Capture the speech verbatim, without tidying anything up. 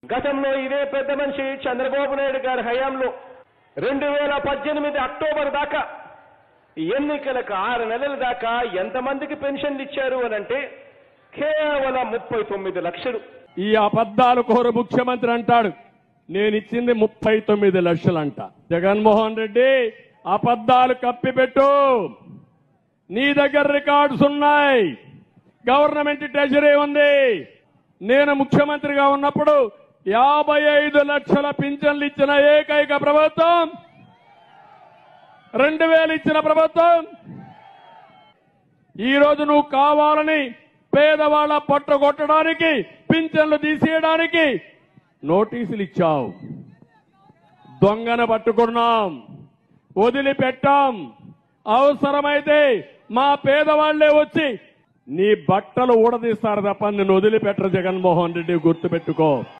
గతంలో ఇదే పెద్ద మనిషి చంద్రబాబు నాయుడు గారి హయాంలో రెండు వేల పద్దెనిమిది అక్టోబర్ దాకా ఎన్నికలకు ఆరు నెలల దాకా ఎంతమందికి పెన్షన్లు ఇచ్చారు అనంటే కేవలం ముప్పై తొమ్మిది లక్షలు. ఈ అబద్ధాలు కోరు ముఖ్యమంత్రి అంటాడు నేను ఇచ్చింది ముప్పై తొమ్మిది లక్షలంట. జగన్మోహన్ రెడ్డి అబద్ధాలు కప్పిపెట్టు. నీ దగ్గర రికార్డ్స్ ఉన్నాయి, గవర్నమెంట్ ట్రెజరీ ఉంది. నేను ముఖ్యమంత్రిగా ఉన్నప్పుడు యాభై ఐదు లక్షల పింఛన్లు ఇచ్చిన ఏకైక ప్రభుత్వం రెండు వేలు ఇచ్చిన ప్రభుత్వం. ఈ రోజు నువ్వు కావాలని పేదవాళ్ల పొట్ట కొట్టడానికి, పింఛన్లు తీసేయడానికి నోటీసులు ఇచ్చావు. దొంగను పట్టుకున్నాం, వదిలిపెట్టాం. అవసరమైతే మా పేదవాళ్లే వచ్చి నీ బట్టలు ఊడదీస్తారు తప్ప నిన్ను వదిలిపెట్టరు. జగన్మోహన్ రెడ్డి గుర్తుపెట్టుకో.